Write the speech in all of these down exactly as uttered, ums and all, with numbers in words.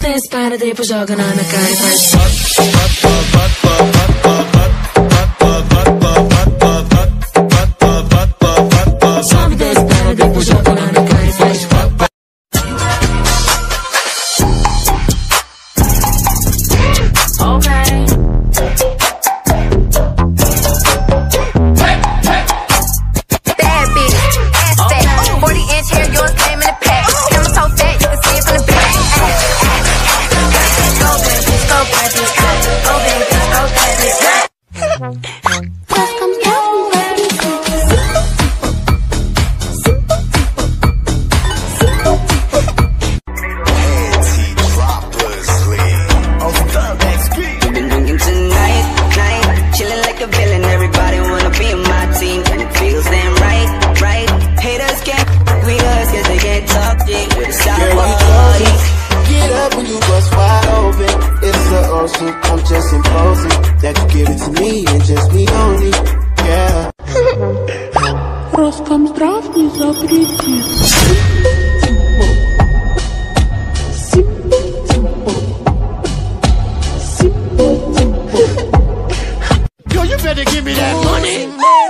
te spara de pojoga na minha cara e faz. Sobe, desce, para, depois joga na minha cara e faz. I'm just imposing that you give it to me and just me only, yeah. Роском здравствуй, запрети. Yo, you better give me that money.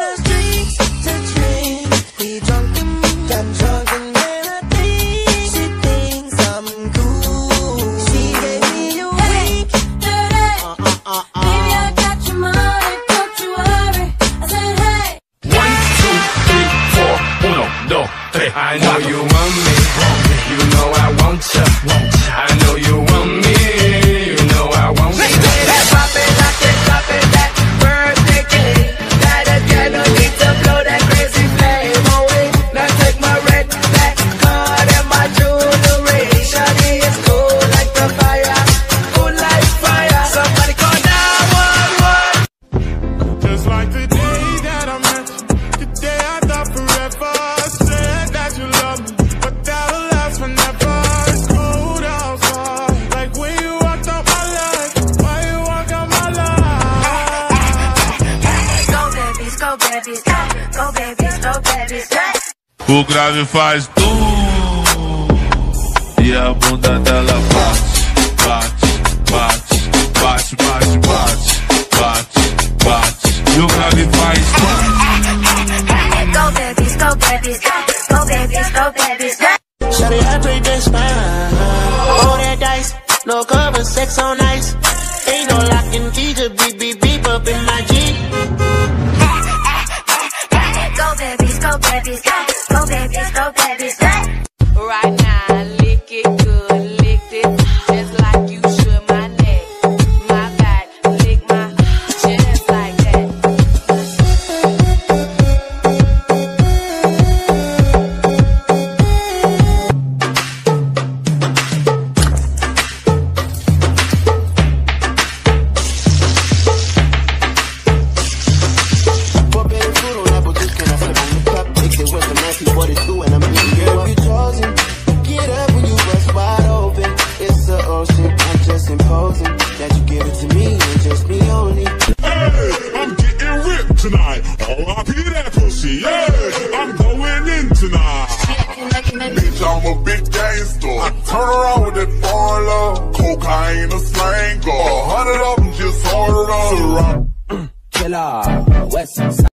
I know you want me, you know I want ya. I know you want me, you know I want me. Pop it, lock it, drop it, that birthday cake. That again, no need to blow that crazy flame away. Now take my red, black card and my jewelry. Shawty is cool like the fire, cool like fire. Somebody call nine one one. Just like the day that I met you, the day I thought forever. O grave faz tu e a bunda dela bate, bate, bate, bate, bate, bate, bate, bate. E o grave faz tu. Go babies, go babies, go babies, go babies. Shawty, I play this fine. Roll that dice, no cover, sex on ice. Ain't no locking keys, just beep beep beep up in my Jeep. Go babies, go babies, go babies, go babies. Right now, lick it good, lick it just like you should my neck, my back, lick my chest like that. Put baby food on apple juice, can I flip on the cup? Mix it with some nasty forty-two and I'm eating girl, you chosen. Get up when you bust wide open. It's the ocean, I'm just imposing that you give it to me and just me only. Hey, I'm getting ripped tonight. R I P that pussy, yeah. I'm going in tonight. Bitch, I'm a big gangster. I turn around with that foreign love. Cocaine, a slang, a hundred of them just ordered up. Killer, West Side.